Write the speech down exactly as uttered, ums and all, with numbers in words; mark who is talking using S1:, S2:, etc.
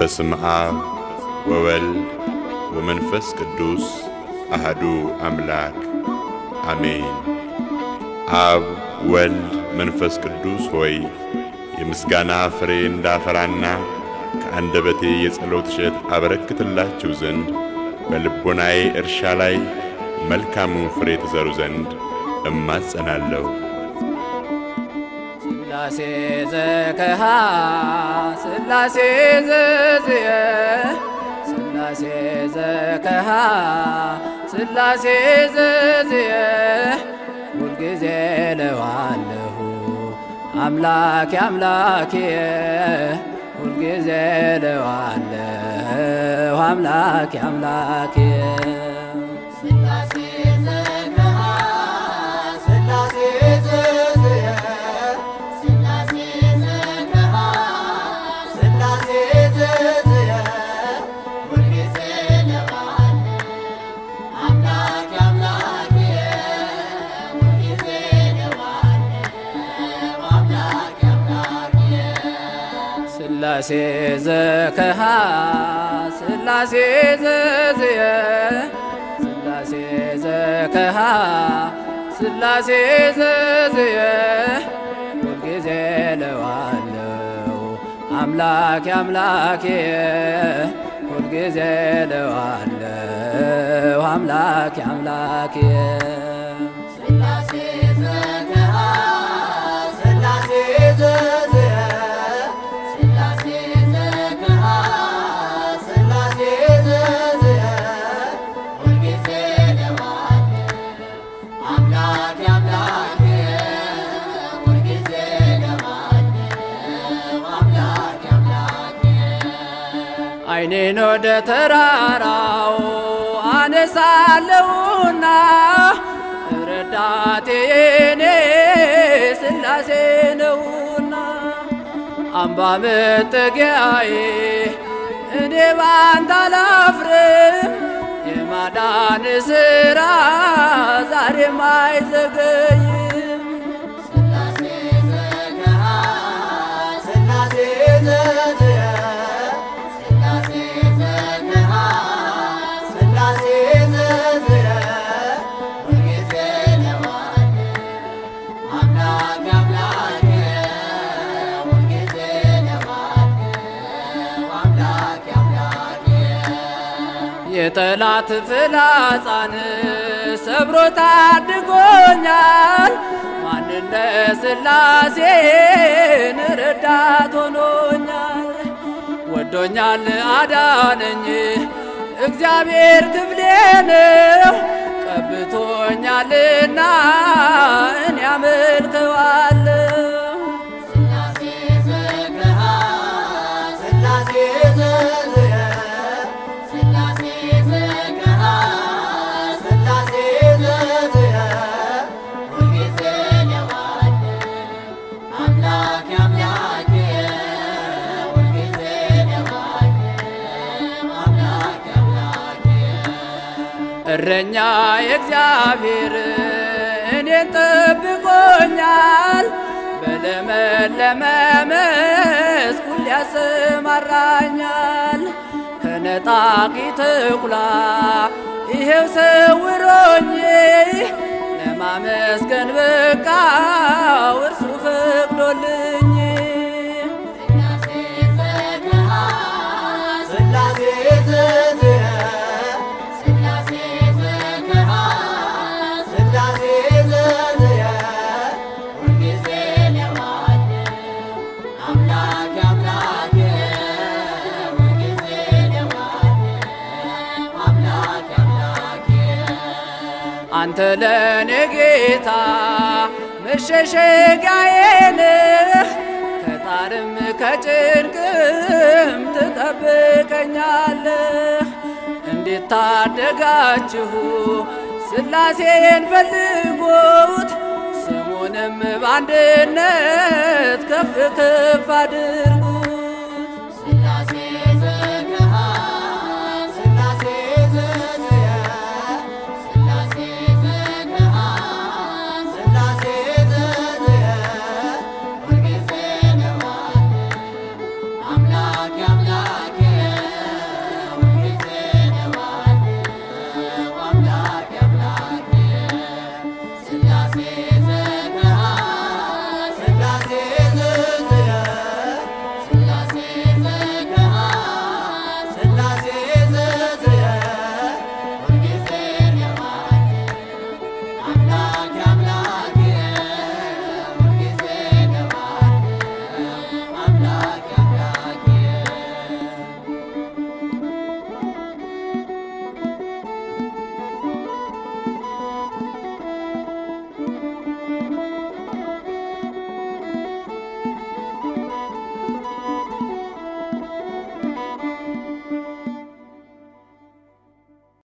S1: በስመ አብ ወወልድ ወመንፈስ ቅዱስ አሐዱ አምላክ አሜን። አብ ወልድ መንፈስ ቅዱስ ሆይ የምስጋና ፍሬ እንዳፈራና ከአንደበቴ የጸሎት እሸት አበረክትላችሁ ዘንድ በልቦናዬ እርሻ ላይ መልካሙን ፍሬ ትዘሩ ዘንድ እማጸናለሁ።
S2: ስላሴ ዘከሃ ስላሴ ዘዝየ ስላሴ ዘከሃ ስላሴ ዘዝየ ሁልጊዜ ለዋለሁ አምላኬ አምላኬ ሁልጊዜ ለዋለሁ አምላኬ አምላኬ
S3: ስላሴ ዘከሃ ስላሴ ዘዝየ ስላሴ ዘከሃ ስላሴ ዘዝየ ሁልጊዜ ለዋለሁ አምላኬ አምላኬ ሁልጊዜ ለዋለሁ አምላኬ አምላኬ
S2: ስላሴ ዘከሃ ስላሴ ዘዝየ ስላሴ ዘከሃ ስላሴ ዘዝየ ሁልጊዜ ለዋለሁ አምላኬ አምላኬ ሁልጊዜ ለዋለሁ አምላኬ አምላኬ
S3: ስላሴ ዘከሃ ስላሴ ዘዝየ ስላሴ ዘከሃ ስላሴ ዘዝየ ሁልጊዜ ለዋለሁ አምላኬ አምላኬ ሁልጊዜ ለዋለሁ አምላኬ አምላኬ
S2: ዓይኔን ወደ ተራራው አነሳለሁና ረዳቴ የኔ ስላሴ ነውና አምባ መጠጊያዬ እኔ ባንተ አላፍርም የማዳን ሥራ ዛሬም አይዘገይም።
S3: ስላሴ ዘከሃ ስላሴ ዘዝየ ስላሴ ዘከሃ ስላሴ ዘዝየ ሁልጊዜ ለዋለሁ አምላኬ አምላኬ ሁልጊዜ ለዋለሁ አምላኬ አምላኬ
S2: የጠላት ፍላጻን ሰብሮ ታድጎኛል ማንነ ስላሴን ረዳት ሆኖኛል። ወዶኛል አዳነኝ እግዚአብሔር ክፍሌ ነው ቀብቶኛልና እኔ አመልከዋለሁ።
S3: ስላሴ ዘከሃ ስላሴ ዘዝየ ስላሴ ዘከሃ ስላሴ ዘዝየ ሁልጊዜ ለዋለሁ አምላኬ አምላኬ ሁልጊዜ ለዋለሁ አምላኬ አምላኬ
S2: እረኛ የእግዚአብሔር እኔን ጠብቆኛል በለመለመ መስክ ሁሌ ያሰማራኛል። ከነጣቂ ተኩላ ይሄው ሰውሮኝ ለማመስገን በቃው እርሱ ፈቅዶልኝ።
S3: ስላሴ ዘከሃ ስላሴ ዘዝየ ስላሴ ዘከሃ ስላሴ ዘዝየ ሁልጊዜ ለዋለሁ አምላኬ አምላኬ ሁልጊዜ ለዋለሁ አምላኬ አምላኬ
S2: አንተ ለኔ ጌታ መሸሸጊያዬ ነህ ከጣርም ከጭንቅም ትጠብቀኛለህ። እንዴት ታደጋችሁ ስላሴን ፈልጉት ስሙንም በአንድነት ከፍ ከፍ አድርጉት።